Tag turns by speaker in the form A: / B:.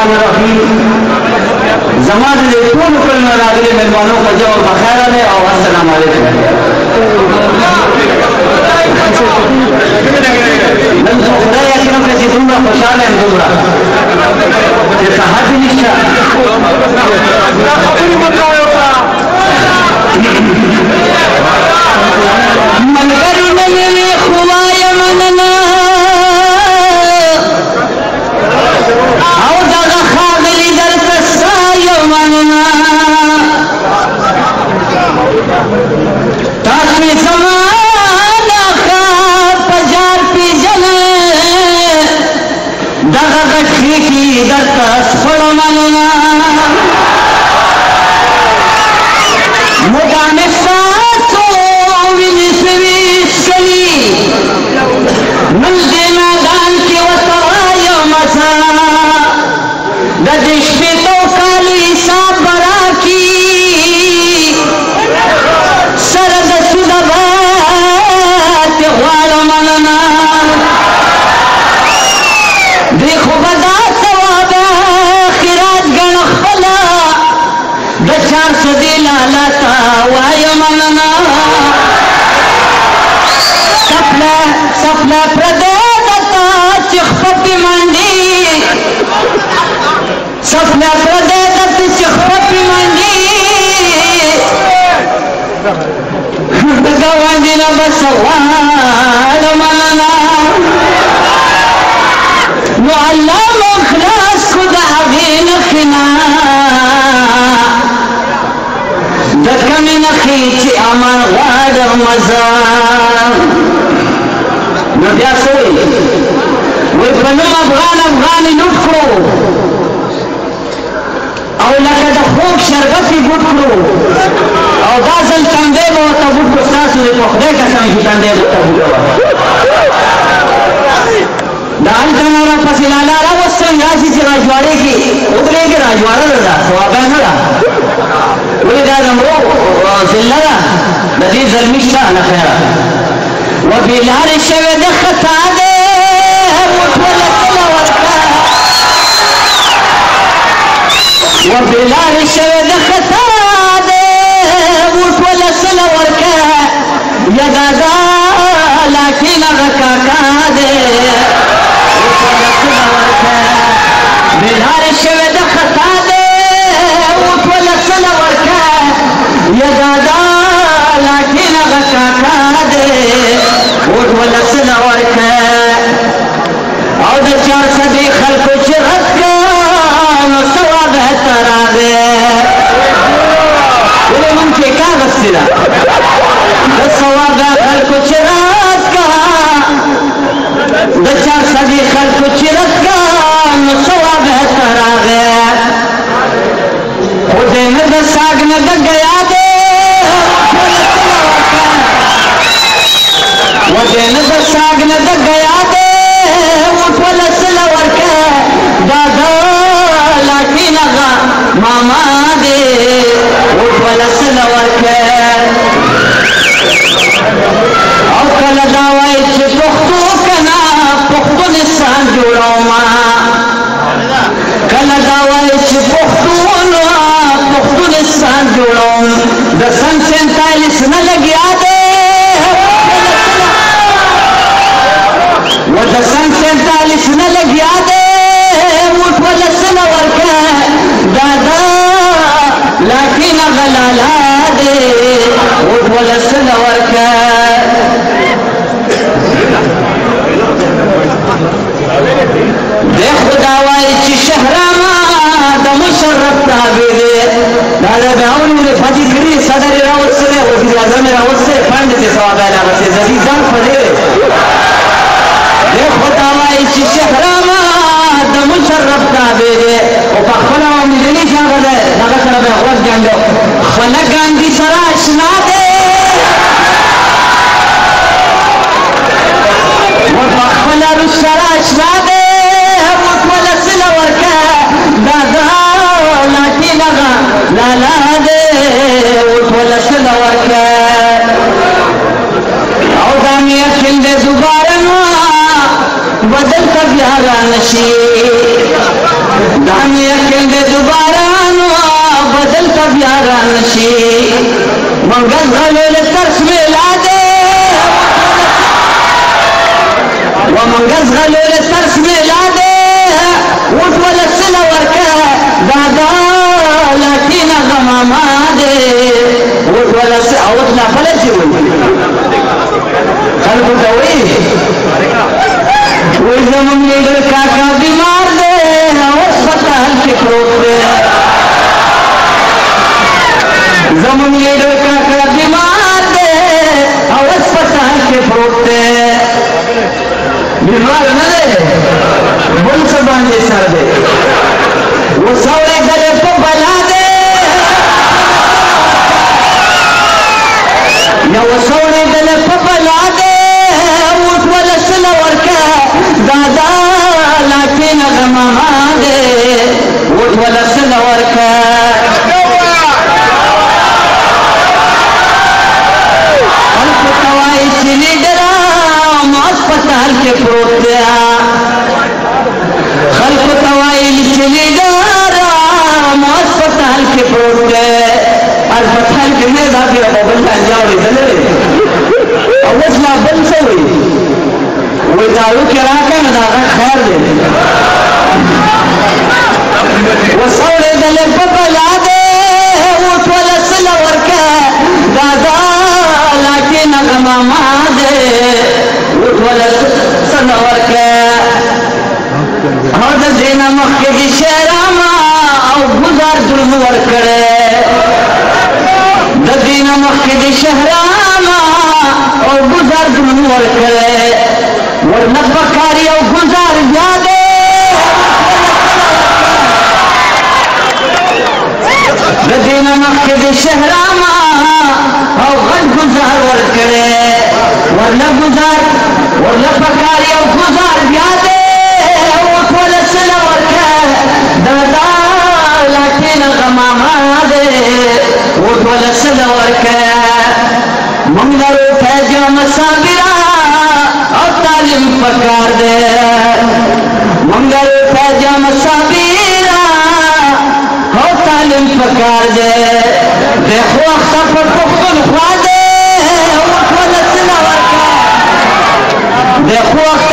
A: الرحمن الرحیم زمان دې ټول کلمه راغلي مهمانو ته جواب بخیر ده او السلام علیکم نن خو خدای یقینا چې دومره خوشاله یم دومره چې صحت نشته ملګری نه مې خدای مننه او دغه ښاغلي درته ستا یو مننه تاسو یې زما دا ښه په جار پېژنئ دغه غټ خېټې درته سپړه مننه مدامې ستاسو وینې سوي څښلي نن دې میدان کې ورته وایم څه د دې شپېتو کالو حساب به راکړي سره د سوده به ترې غواړم مننه دې خو به دا ثواب خیرات ګڼه خپله د 400 لالا ته وایم مننه سپله پردی درته چې خپه پې منډي سپله پردی درته چې خپه پې منډي د ګاونډي نه به څه غواړم مننه نو الله مو خلاص کړو د هغې نښې نه د کمې نښې چې امان غواړم زه نو بیا څه وایي په نوم افغان یې لوټ کړو او لکه د خوږ شربت یې ګوټ کړو او دا ځل تندی به ورته ګوټ کړو ستاسو دې په خدای قسم چې تندی به ورته ګوټه د هلته نه راپسې لالا راوستم راشي چې راجوارۍ کې ودرېږي راجواره ده دا ثوابه نه ده ولې دا د مرو ذله ده د دې زلمي شته نه خیره وبلارې شوې د خطا دی وټوله کله ورکه وبلارې شوې د خطا دی وټوله سله ورکه یا دادا لاکین هغه کاکا دی وټوله سله ورکه بلارې شوې د خطا دی وټوله سله ورکه یا دادا لاکین هغه کاکا دی وټوله سله ورکه او د 400 خلکو چې رد کړه نو ثواب هته راغی ولې مونږ چې کار غوښتې ده د ثواب خلکو چې رد کړه د 400 خلکو چې رد کړه نو ثواب هته راغی خو دې نه د ساګ نه د ګیا دی وجه نه د ساګ نه د ګیا دی وټوله سله ورکه دادا لاکین هغه ماما دی وټوله سله ورکه او کله دا وایي چې پښتو که نه پښتونستان جوړومه کله دا وایي چې پښتونستان جوړوم د سن 47 نه لګیا دی و د سن 47 نه لګیا دی وټوله سله ورکه دادا لاکین هغه لالا دی وټوله سله ورکه دی خدا وایي چې شهرامه د مشرف تابع دی دا د باونې فتح کړي صدر یې راوستلی وزیر اعظم یې راوستلی پنډت یې ثوابه یې راغستې زدي ځان خولې دی خدا وایي چې شهرامه د مشرف تابع دی او په خپله مدني شاغه دی هغه سره به یې غوږ ګنډو خپله ګاندي سره اشنا دی و په خپله روس سره اشنا دی وټوله سله ورکه دادا لاکین هغه لالا دی وټوله سله ورکه او دا مې یقین دی دوباره نو بدل کا بیا را نشي दानी अकेल दे दोबारा बदल तब यारा नशी मंगल घलोले तरस में ला दे वो मंगल घलोले तरस में ला दे उठ वाला सिलवर का दादा लाठीना गमामा दे उठ वाला से आवत ना फले जीवन कल को दवाई वो जमन लीडर काका बीमार दे अस्पताल के प्रोग्रे जमन लीडर काका बीमार दे और अस्पताल के प्रोग्रे बीमार न दे बुल से बांधे सर दे वो सौरे गले को बना दे या वो सौरे गले को बना दे उठ वाला सिलवर का दादा लाठी न गमा दे उठ वाला सिलवर का तवाई चीनी डरा अस्पताल के प्रोग्रा खल्क तवाई चीनी डरा अस्पताल के प्रोग्रे अस्पताल के में दादी अब बंदा जाओ इधर अवसला बंद से हुई वो दारू के राका में दादा खैर दे वो सौरे गले को बला दे उठ वाला सिलवर का दादा लाठी न गमामा दे उठ वाला सिलवर का हद देना मक्के की शहरामा और गुजार दुर्मवर करे दीना मक्के की शहरामा और गुजार दुर्मवर करे वरना बकारी और गुजार यादे दीना मक्के की शहरामा और गज गुजार वर करे वरना गुजार वरना बकारी और गुजार यादे दादा लाठी न गमामा दे उठ वाला सिलवर का मंगल फैजाम साबिरा और तालीम पकार दे मंगल फैजाम साबिरा और तालीम पकार दे देखो अख्तर पर पुख्तन ख्वा दे उठ वाला सिलवर का देखो